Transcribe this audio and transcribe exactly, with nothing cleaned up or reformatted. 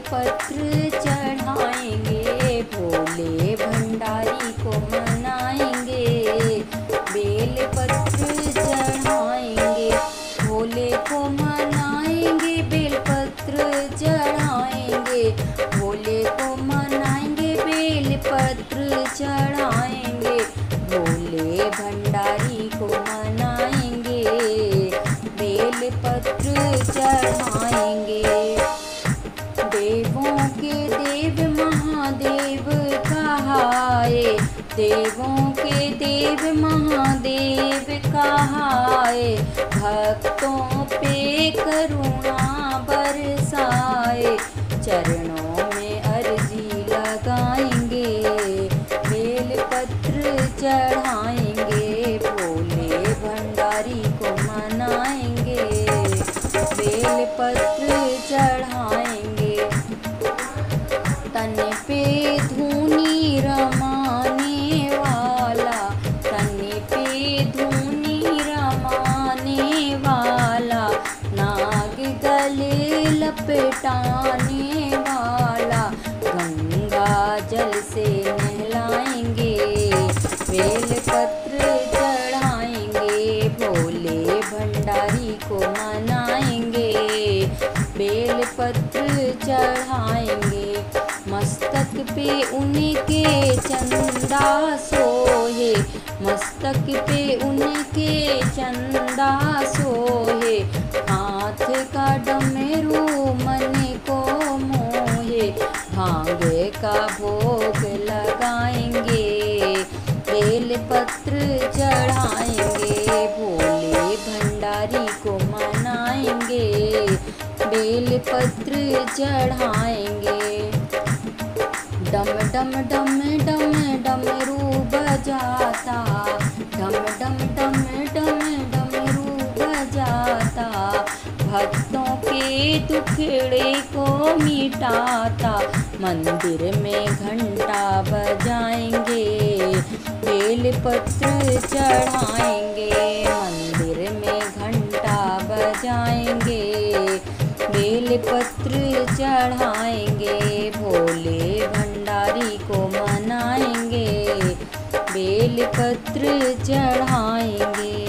पत्र चढ़ाएंगे, भोले भंडारी को मनाएंगे। बेल पत्र चढ़ाएंगे, भोले को मनाएंगे। बेल पत्र चढ़ाएंगे, भोले को मनाएंगे। बेल पत्र चढ़ाएंगे, भोले भंडारी को मनाएंगे। बेल पत्र चढ़ाएंगे। देवों के देव महादेव कहाए, देवों के देव महादेव कहाए। भक्तों पे करुणा बरसाए, चरणों में अर्जी लगाएंगे। बेल पत्र चढ़ाएंगे, भोले भंडारी को मनाएंगे। बेल पत्र चढ़ाएंगे। तन पे धूनी रमाने वाला, तन पे धूनी रमाने वाला। नाग गले लपेटाने वाला, गंगा जल से नहलाएंगे। बेल पत्र चढ़ाएंगे, भोले भंडारी को मनाएंगे। बेल पत्र चढ़ाएंगे। मस्तक पे उनके चंदा सोहे, मस्तक पे उनके चंदा सोहे। हाथ का डमरू मन को मोहे, भांगे का भोग लगाएंगे। बेल पत्र चढ़ाएंगे, भोले भंडारी को मनाएंगे। बेल पत्र चढ़ाएंगे। डम डम डम डम डमरू बजाता, डम डम डम डम डमरू बजाता। भक्तों के दुखड़े को मिटाता, मंदिर में घंटा बजाएंगे। बेल पत्र चढ़ाएंगे, मंदिर में घंटा बजाएंगे। बेल पत्र चढ़ाएंगे, भोले भंडारी को मनाएंगे। बेल पत्र चढ़ाएंगे।